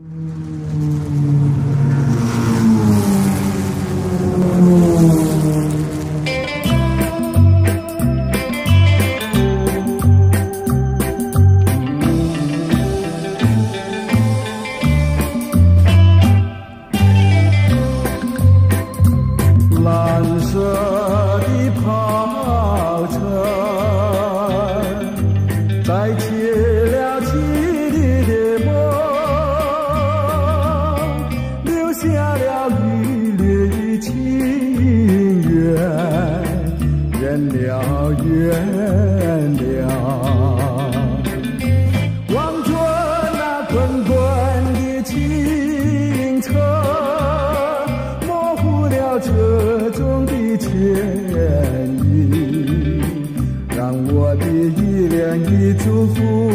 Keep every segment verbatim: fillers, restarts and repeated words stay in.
蓝色的跑车载起了汽笛的梦，留下了雨里的情缘，远了远了。望着那滚滚的清澈，模糊了车中的牵引，让我的依恋与祝福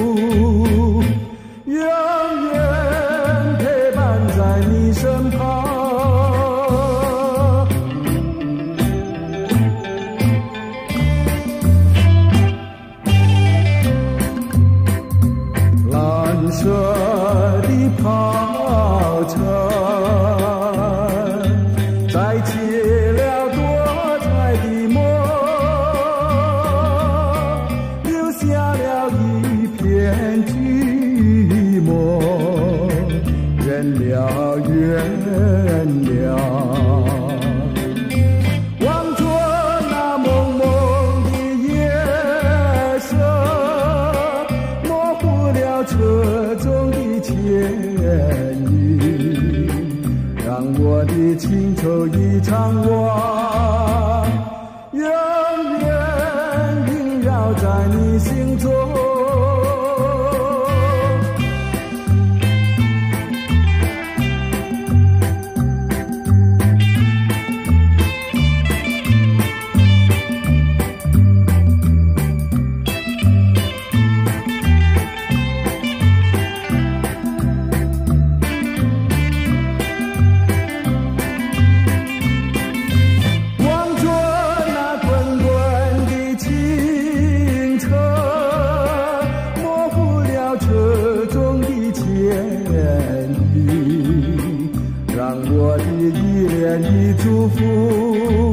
永远陪伴在你身旁。蓝色的跑车载起了多彩的梦，留下了一片寂寞，远了远了。望着那蒙蒙的夜色，模糊了车中的牵引，让我的情愁一场忘，永远萦绕在你心中。让我的依恋与祝福